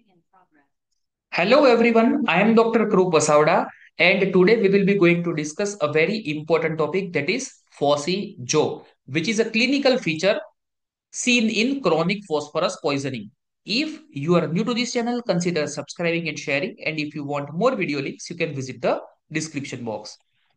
Hello everyone, I am Dr. Krup Basavda and today we will be going to discuss a very important topic that is Fossi-Jaw, which is a clinical feature seen in chronic phosphorus poisoning. If you are new to this channel, consider subscribing and sharing, and if you want more video links, you can visit the description box.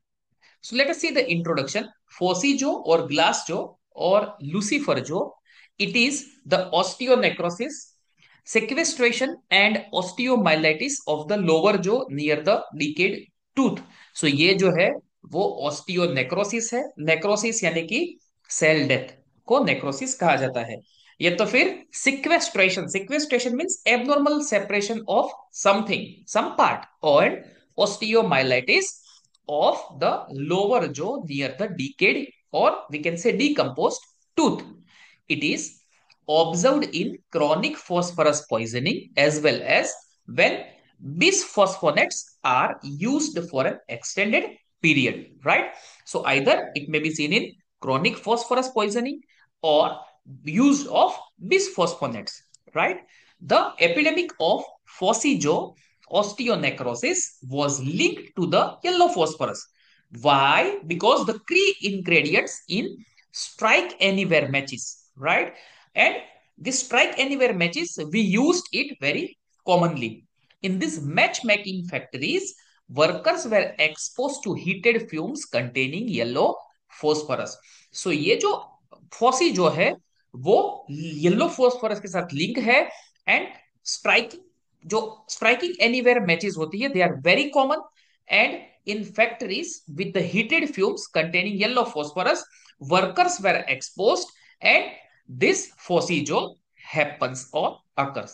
So let us see the introduction. Fossi-Jaw or glass jaw or lucifer jaw. It is the osteonecrosis, sequestration and osteomyelitis of the lower jaw near the decayed tooth. So ये जो है वो osteonecrosis है. Necrosis यानी कि cell death को necrosis कहा जाता है. या तो फिर sequestration means abnormal separation of something some part और osteomyelitis of the lower jaw near the decayed or we can say decomposed tooth. It is observed in chronic phosphorus poisoning as well as when bisphosphonates are used for an extended period, right? So either it may be seen in chronic phosphorus poisoning or use of bisphosphonates, right? The epidemic of Fossi-Jaw osteonecrosis was linked to the yellow phosphorus. Why? Because the key ingredients in strike anywhere matches, right? And this strike anywhere matches, we used it very commonly. In these matchmaking factories, workers were exposed to heated fumes containing yellow phosphorus. So ये जो FOSSEE जो है वो yellow phosphorus के साथ link है and striking जो striking anywhere matches होती है they are very common and in factories with the heated fumes containing yellow phosphorus, workers were exposed and this Fossi-Jaw happens or occurs.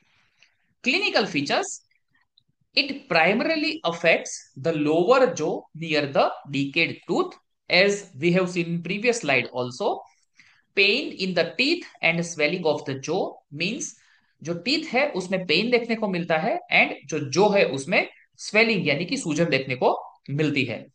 Clinical features. It primarily affects the lower jaw near the decayed tooth, as we have seen in previous slide also. Pain in the teeth and swelling of the jaw means जो teeth है उसमें pen देखने को मिलता है and जो जो है उसमें स्वेलिंग यानी कि सूजन देखने को मिलती है.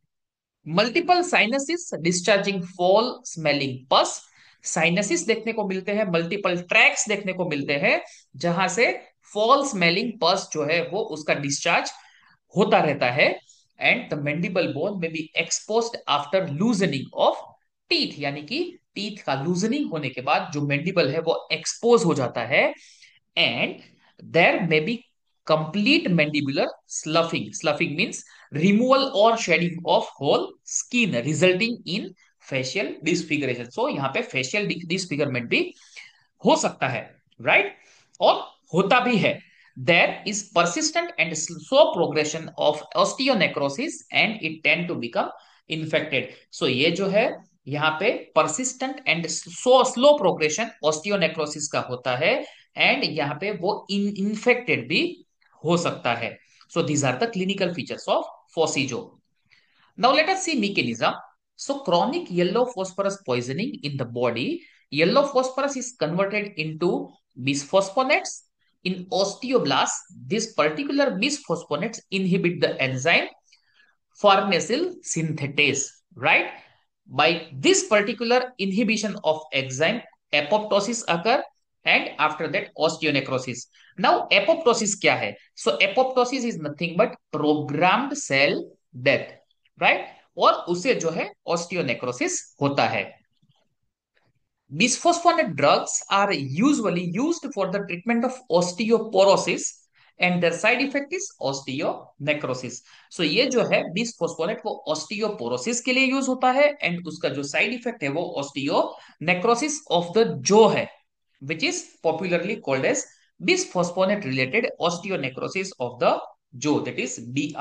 Multiple sinuses discharging foul smelling pus. Sinuses देखने को मिलते हैं, मल्टीपल ट्रैक्स देखने को मिलते हैं जहां से फॉल स्मेलिंग पस जो है वो उसका डिस्चार्ज होता रहता है. एंड द मैंडिबल बोन में be exposed after loosening of teeth यानी कि टीथ का लूजनिंग होने के बाद जो मैंडिबल है वो एक्सपोज हो जाता है and there may be complete mandibular sloughing. Sloughing means removal or shedding of whole skin resulting in facial disfiguration. So यहाँ पे facial disfigurement भी हो सकता है, right? और होता भी है. There is persistent and slow progression of osteonecrosis and it tend to become infected. So ये जो है यहाँ पे persistent and slow progression osteonecrosis का होता है एंड यहाँ पे वो इन्फेक्टेड भी हो सकता है. So these are the clinical features of Fossi-Jaw. Now let us see mechanism. So chronic yellow phosphorus poisoning in the body, yellow phosphorus is converted into bisphosphonates. In osteoblasts, this particular bisphosphonates inhibit the enzyme farnesyl synthetase, right? By this particular inhibition of enzyme, apoptosis occur and after that osteonecrosis. Now apoptosis क्या है? So apoptosis is nothing but programmed cell death, right? और उसे जो है osteonecrosis होता है. Bisphosphonate drugs are usually used for the treatment of osteoporosis and their side effect is osteonecrosis. So ये जो है बिस्फोस्फोनेट वो osteoporosis के लिए यूज होता है एंड उसका जो साइड इफेक्ट है वो osteonecrosis of the jaw है which is popularly called as bisphosphonate related osteonecrosis of the jaw, that is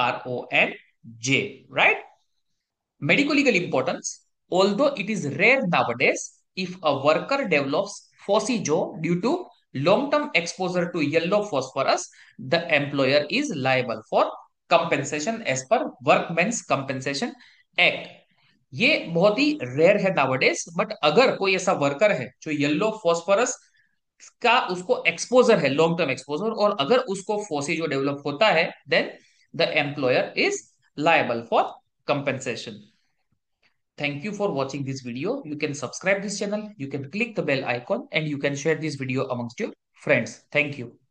BRONJ, right? Medico-legal importance. Although it is rare nowadays, if a worker develops Fossi-Jaw due to long-term exposure to yellow phosphorus, the employer is liable for compensation as per Workmen's Compensation Act. ये बहुत ही rare है nowadays, but अगर कोई ऐसा worker है जो yellow phosphorus का उसको एक्सपोजर है, लॉन्ग टर्म एक्सपोजर, और अगर उसको फोसी जो डेवलप होता है then the employer is liable for compensation. Thank you for watching this video. You can subscribe this channel, you can click the bell icon and you can share this video amongst your friends. Thank you.